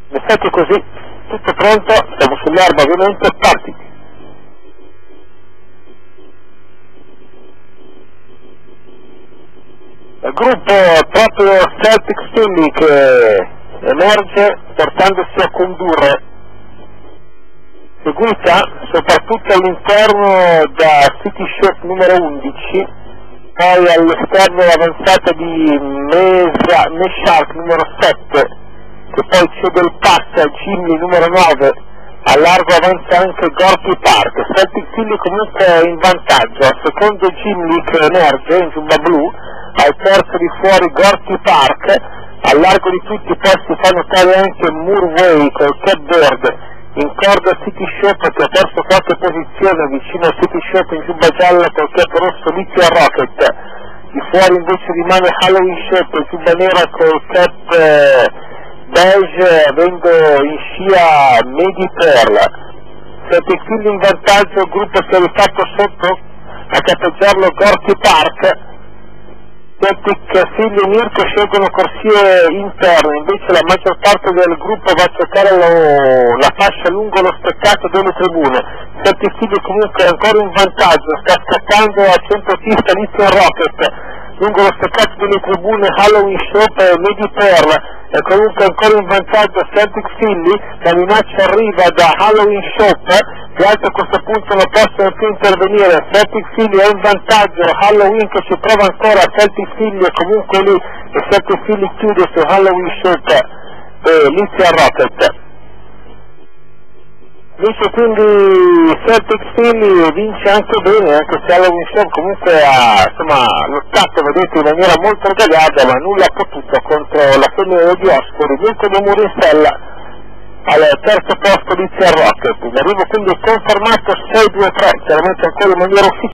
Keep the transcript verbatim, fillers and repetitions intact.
In effetti è così, tutto pronto, siamo sull'erba ovviamente, partiti. Il gruppo proprio Celtic Philly che emerge portandosi a condurre, seguita soprattutto all'interno da City Shop numero undici, poi all'esterno l'avanzata di Meshark numero sette, che poi cede il passo a Jimmy numero nove, a largo avanza anche Gorky Park. Celtic Philly comunque è in vantaggio, al secondo Jimmy che emerge in giubba blu, al terzo di fuori Gorky Park, a largo di tutti poi si fa notare anche Moorway col Catbird, in corda City Shop che ha perso qualche posizione vicino a City Shop in giubba gialla col cap rosso Lizia Rocket, di fuori invece rimane Halloween Shop in giubba nera col cap eh, beige avendo in scia Medi Pearl. Celtic Philly in vantaggio, il gruppo si è rifatto sotto a capeggiarlo Gorky Park. Celtic Philly e Mirko scelgono corsie interne, invece la maggior parte del gruppo va a cercare lo, la fascia lungo lo steccato delle tribune. Celtic Philly comunque è ancora in vantaggio, sta scappando a centropista Lithium Rocket, lungo lo steccato delle tribune Halloween Shop e Medi Pearl, è comunque ancora in vantaggio Celtic Philly, la minaccia arriva da Halloween Shop, gli altri a questo punto non possono più intervenire. Celtic Philly è in vantaggio, Halloween che ci prova ancora, Celtic Philly è comunque lì e Celtic Philly chiude su Halloween Shop e Lizia Rocket. Vince quindi Celtic Philly, vince anche bene, anche se Halloween Shop comunque ha insomma, lottato, vedete, in maniera molto regaliata, ma nulla ha potuto contro la femmina di Oscuri. Mirko De Muristella al terzo posto Lizia Rocket, in arrivo quindi confermato sei due tre, chiaramente ancora in maniera ufficiale.